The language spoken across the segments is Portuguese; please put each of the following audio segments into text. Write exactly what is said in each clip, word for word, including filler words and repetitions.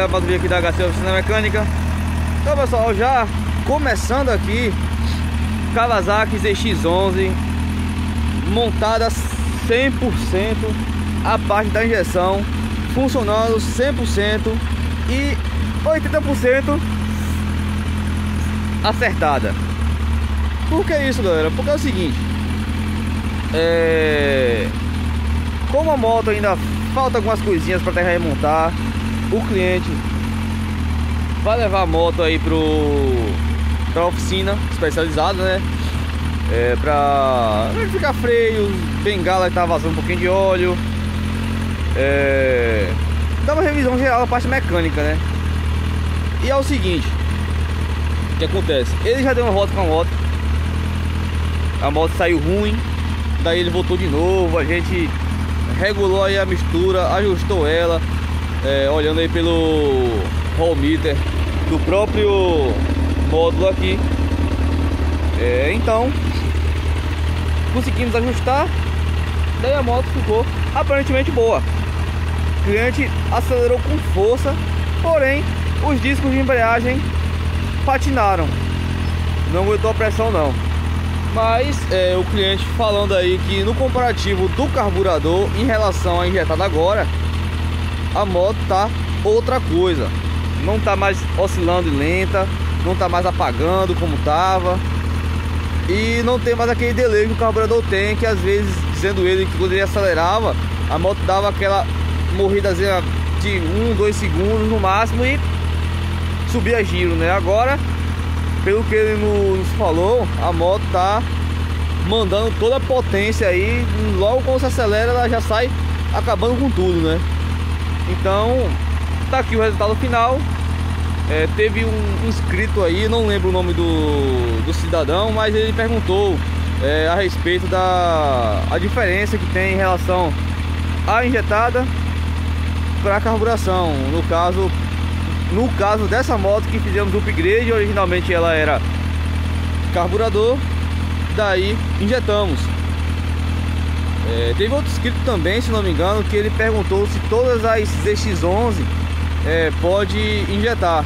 Madruga aqui da H C Oficina Mecânica. Então pessoal, já começando aqui, Kawasaki Z X onze montada cem por cento, a parte da injeção funcionando cem por cento e oitenta por cento acertada. Por que isso, galera? Porque é o seguinte, é... como a moto ainda falta algumas coisinhas para terra remontar, o cliente vai levar a moto aí pro pra oficina especializada, né? É, pra verificar freios, bengala que tá vazando um pouquinho de óleo, é... dá uma revisão geral da parte mecânica, né? E é o seguinte, o que acontece? Ele já deu uma volta com a moto, a moto saiu ruim, daí ele voltou de novo, a gente regulou aí a mistura, ajustou ela, é, olhando aí pelo roll meter do próprio módulo aqui. É, então conseguimos ajustar, daí a moto ficou aparentemente boa. O cliente acelerou com força, porém os discos de embreagem patinaram, não aguentou a pressão não. Mas é, o cliente falando aí que no comparativo do carburador em relação à injetada agora, a moto tá outra coisa. Não tá mais oscilando e lenta, não tá mais apagando como tava, e não tem mais aquele delay que o carburador tem, que às vezes, dizendo ele que quando ele acelerava, a moto dava aquela morridazinha de um, dois segundos no máximo e subia giro, né? Agora, pelo que ele nos falou, a moto tá mandando toda a potência aí, logo quando se acelera ela já sai acabando com tudo, né? Então, tá aqui o resultado final. É, teve um inscrito aí, não lembro o nome do, do cidadão, mas ele perguntou é, a respeito da a diferença que tem em relação à injetada para a carburação. No caso, no caso dessa moto que fizemos o upgrade, originalmente ela era carburador, daí injetamos. É, teve outro inscrito também, se não me engano, que ele perguntou se todas as Z X onze é, pode injetar,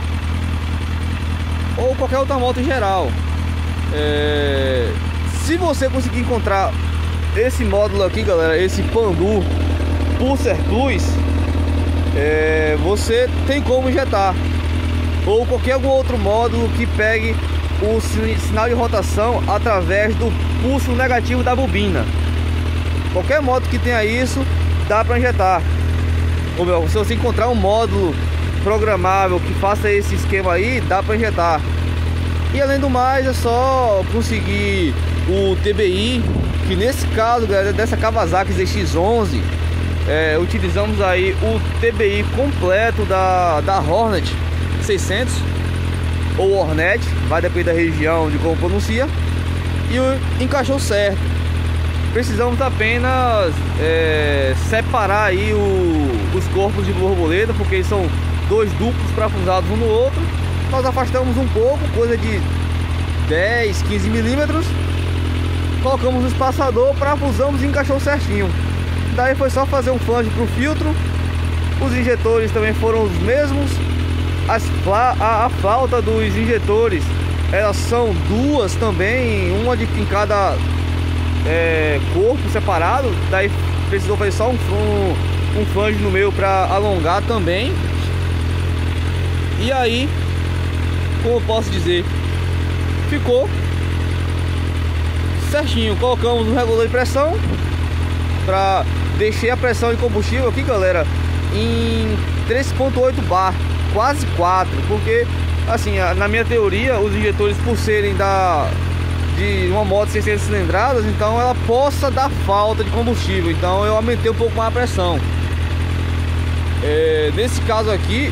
ou qualquer outra moto em geral. É, se você conseguir encontrar esse módulo aqui, galera, esse Pandu Pulsar Plus, é, você tem como injetar, ou qualquer algum outro módulo que pegue o sinal de rotação através do pulso negativo da bobina. Qualquer moto que tenha isso dá para injetar. Ou melhor, se você encontrar um módulo programável que faça esse esquema aí, dá para injetar. E além do mais, é só conseguir o T B I, que nesse caso, galera, dessa Kawasaki Z X onze, é, utilizamos aí o T B I completo da, da Hornet seiscentos ou Hornet, vai depender da região de como pronuncia, e o, encaixou certo. Precisamos apenas é, separar aí o, os corpos de borboleta, porque eles são dois duplos parafusados um no outro. Nós afastamos um pouco, coisa de dez, quinze milímetros, colocamos no espaçador, parafusamos e encaixou certinho. Daí foi só fazer um flange para o filtro. Os injetores também foram os mesmos. As, a, a falta dos injetores, elas são duas também, uma de em cada é, corpo separado. Daí precisou fazer só um, um, um flange no meio para alongar também. E aí, como eu posso dizer, ficou certinho. Colocamos um regulador de pressão para deixar a pressão de combustível aqui, galera, em três ponto oito bar, quase quatro, porque assim, na minha teoria, os injetores, por serem da de uma moto seiscentas cilindradas, então ela possa dar falta de combustível, então eu aumentei um pouco mais a pressão. É, nesse caso aqui,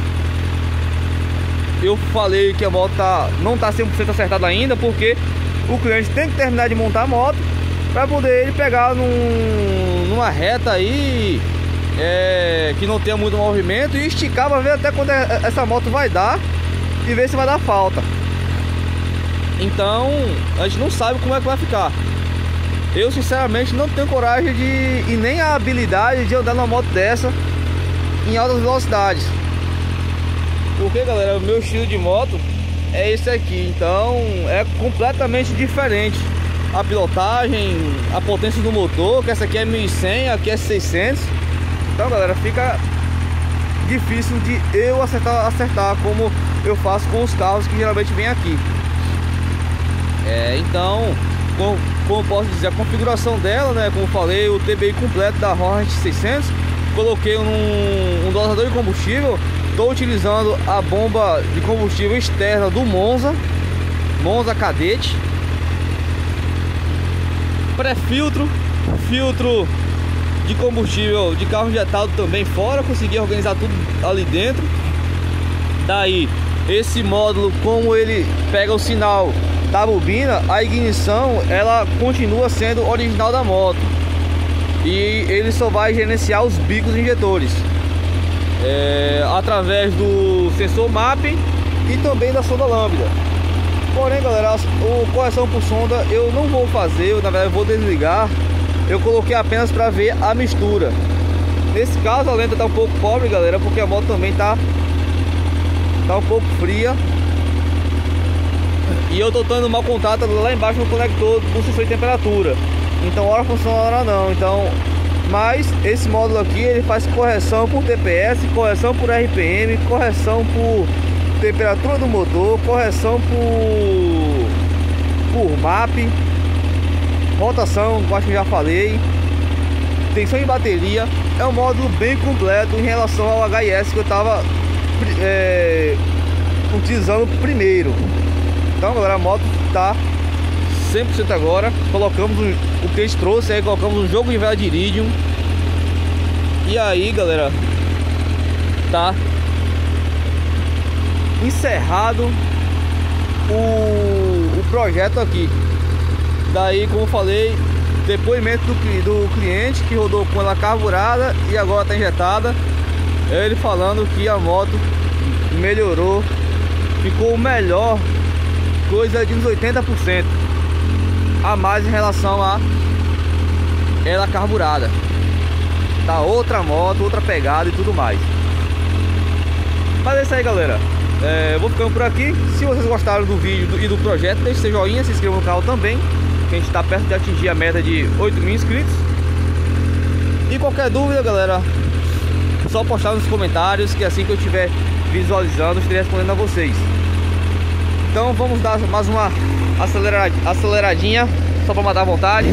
eu falei que a moto tá, não tá cem por cento acertada ainda, porque o cliente tem que terminar de montar a moto para poder ele pegar num, numa reta aí é, que não tenha muito movimento e esticar para ver até quando essa moto vai dar e ver se vai dar falta. Então a gente não sabe como é que vai ficar. Eu sinceramente não tenho coragem de e nem a habilidade de andar numa moto dessa em altas velocidades. Porque, galera, o meu estilo de moto é esse aqui, então é completamente diferente a pilotagem, a potência do motor, que essa aqui é mil e cem, aqui é seiscentos. Então, galera, fica difícil de eu acertar, acertar como eu faço com os carros que geralmente vêm aqui. É, então, como, como posso dizer, a configuração dela, né, como eu falei, o T B I completo da Hornet seiscentos, coloquei um, um dosador de combustível. Estou utilizando a bomba de combustível externa do Monza, Monza Cadete. Pré-filtro, filtro de combustível de carro injetado também fora. Consegui organizar tudo ali dentro. Daí, esse módulo, como ele pega o sinal da bobina, a ignição ela continua sendo original da moto. E ele só vai gerenciar os bicos injetores. É, através do sensor mapping e também da sonda lambda. Porém, galera, o correção por sonda eu não vou fazer, eu na verdade vou desligar. Eu coloquei apenas para ver a mistura. Nesse caso a lenta tá um pouco pobre, galera, porque a moto também tá tá um pouco fria. E eu tô dando mau contato lá embaixo no conector do sensor de temperatura. Então hora funciona, hora não. Então, mas esse módulo aqui ele faz correção por T P S, correção por R P M, correção por temperatura do motor, correção por por map, rotação, acho que já falei, tensão de bateria. É um módulo bem completo em relação ao H I S que eu estava é, utilizando primeiro. Então, galera, a moto tá cem por cento agora. Colocamos um, o que a gente trouxe aí, colocamos um jogo de vela de iridium. E aí, galera, tá encerrado o, o projeto aqui. Daí, como eu falei, depoimento do, do cliente que rodou com ela carburada e agora tá injetada. Ele falando que a moto melhorou, ficou melhor, coisa de uns oitenta por cento a mais em relação a ela carburada. Tá outra moto, outra pegada e tudo mais. Mas é isso aí, galera. É, eu vou ficando por aqui. Se vocês gostaram do vídeo e do projeto, deixe seu joinha, se inscreva no canal também, que a gente está perto de atingir a meta de oito mil inscritos. E qualquer dúvida, galera, só postar nos comentários, que assim que eu estiver visualizando, eu estarei respondendo a vocês. Então vamos dar mais uma aceleradinha, aceleradinha só para matar a vontade.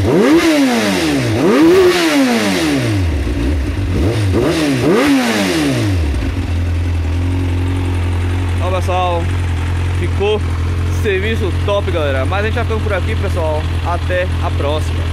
Ó, pessoal, ficou serviço top, galera. Mas a gente vai ficando por aqui, pessoal. Até a próxima.